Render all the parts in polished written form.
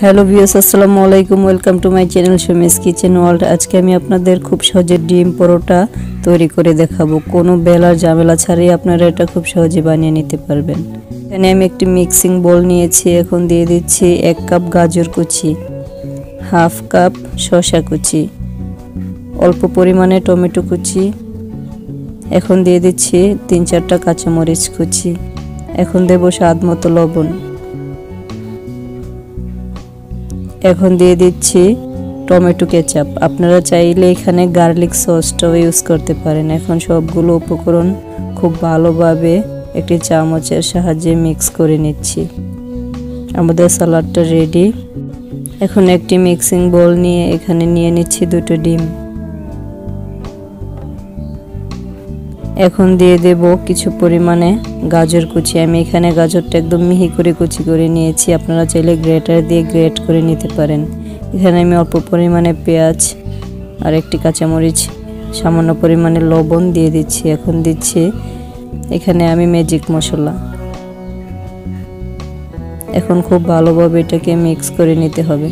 Hello viewers, আসসালামু আলাইকুম। Welcome to my channel Sumi's kitchen world. আজকে আমি আপনাদের খুব সহজে ডিম পরোটা তৈরি করে দেখাবো। কোনো বেলার ঝামেলা ছাড়াই আপনারা এটা খুব সহজে বানিয়ে নিতে পারবেন। এখানে আমি একটি মিক্সিং বোল নিয়েছি। এখন দিয়ে দিচ্ছি 1 কাপ গাজর কুচি, হাফ কাপ শসা কুচি, অল্প পরিমাণে টমেটো কুচি। এখন দিয়ে দিচ্ছি 3-4টা কাঁচামরিচ কুচি। এখন দেব স্বাদ মতো লবণ। এখন দিয়ে দিচ্ছি টমেটো কেচাপ। আপনারা চাইলে এখানে গার্লিক সসটাও ইউজ করতে পারেন। এখন সবগুলো উপকরণ খুব ভালোভাবে একটি চামচের সাহায্যে মিক্স করে নিচ্ছি। আমাদের সালাডটা রেডি। এখন একটি মিক্সিং বোল নিয়ে এখানে নিয়ে নিচ্ছি 2টো ডিম। এখন দিয়ে দেব কিছু পরিমাণে গাজর কুচি। আমি এখানে গাজরটা একদম মিহি করে কুচি করে নিয়েছি। আপনারা চাইলে গ্রেটার দিয়ে গ্রেট করে নিতে পারেন। এখানে আমি অল্প পরিমাণে পেঁয়াজ আর একটি কাঁচামরিচ, সামান্য পরিমাণে লবণ দিয়ে দিচ্ছি। এখন দিচ্ছি এখানে আমি ম্যাজিক মশলা। এখন খুব ভালোভাবে এটাকে মিক্স করে নিতে হবে।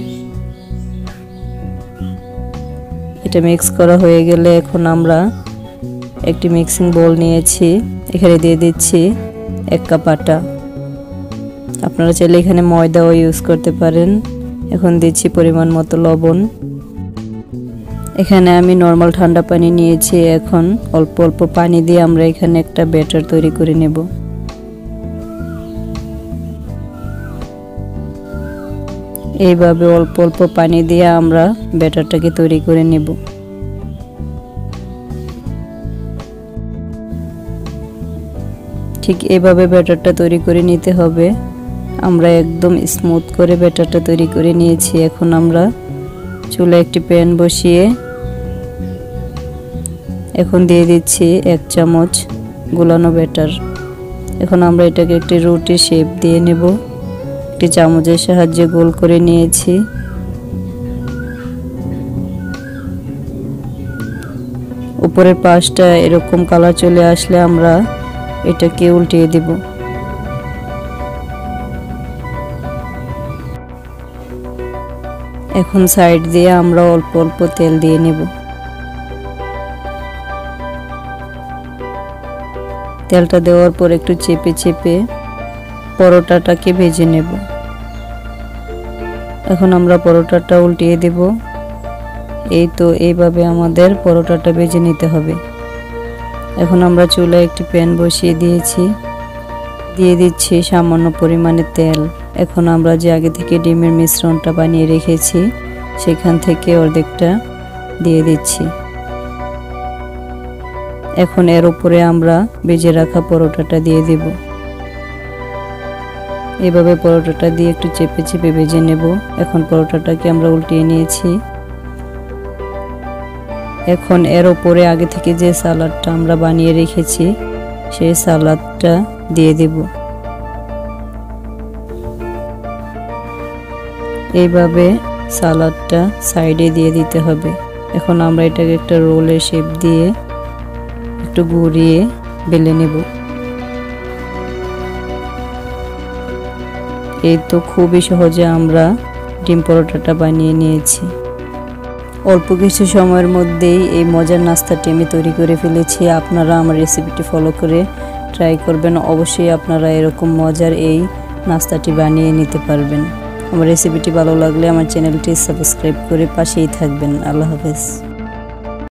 এটা মিক্স করা হয়ে গেলে এখন আমরা একটি মিক্সিং বোল নিয়েছি। এখানে দিয়ে দিচ্ছি 1 কাপ আটা। আপনারা চাইলে এখানে ময়দাও ইউজ করতে পারেন। এখন দিচ্ছি পরিমাণ মতো লবণ। এখানে আমি নরমাল ঠান্ডা পানি নিয়েছি। এখন অল্প অল্প পানি দিয়ে আমরা এখানে একটা ব্যাটার তৈরি করে নেব। এইভাবে অল্প অল্প পানি দিয়ে আমরা ব্যাটারটাকে তৈরি করে নেব। ঠিক এভাবে ব্যাটারটা তৈরি করে নিতে হবে। আমরা একদম স্মুথ করে ব্যাটারটা তৈরি করে নিয়েছি। এখন আমরা চুলায় একটি প্যান বসিয়ে এখন দিয়ে দিচ্ছি 1 চামচ গোলানো ব্যাটার। এখন আমরা এটাকে একটি রুটি শেপ দিয়ে নেব। একটি চামচের সাহায্যে গোল করে নিয়েছি। উপরের পাশটা এরকম কালার চলে আসলে আমরা এটাকে উল্টিয়ে দেব। এখন সাইড দিয়ে আমরা অল্প অল্প তেল দিয়ে নেব। তেলটা দেওয়ার পর একটু চেপে চেপে পরোটাটাকে ভেজে নেব। এখন আমরা পরোটাটা উল্টিয়ে দেব। এই তো এইভাবে আমাদের পরোটাটা ভেজে নিতে হবে। এখন আমরা চুলায় একটি প্যান বসিয়ে দিয়েছি। দিয়ে দিচ্ছি সামান্য পরিমাণে তেল। এখন আমরা যে আগে থেকে ডিমের মিশ্রণটা বানিয়ে রেখেছি সেখান থেকে অর্ধেকটা দিয়ে দিচ্ছি। এখন এর উপরে আমরা ভেজে রাখা পরোটাটা দিয়ে দেব। এভাবে পরোটাটা দিয়ে একটু চেপে চেপে ভেজে নেব। এখন পরোটাটাকে আমরা উল্টিয়ে নিয়েছি। এখন এর উপরে আগে থেকে যে সালাডটা আমরা বানিয়ে রেখেছি সেই সালাডটা দিয়ে দেব। এইভাবে সালাডটা সাইডে দিয়ে দিতে হবে। এখন আমরা এটাকে একটা রোলের শেপ দিয়ে একটু ঘুরিয়ে বেলে নেব। এই তো খুবই সহজে আমরা ডিম পরোটাটা বানিয়ে নিয়েছি। অল্প কিছু সময়ের মধ্যেই এই মজার নাস্তাটি আমি তৈরি করে ফেলেছি। আপনারা আমার রেসিপিটি ফলো করে ট্রাই করবেন। অবশ্যই আপনারা এরকম মজার এই নাস্তাটি বানিয়ে নিতে পারবেন। আমার রেসিপিটি ভালো লাগলে আমার চ্যানেলটি সাবস্ক্রাইব করে পাশেই থাকবেন। আল্লাহ হাফেজ।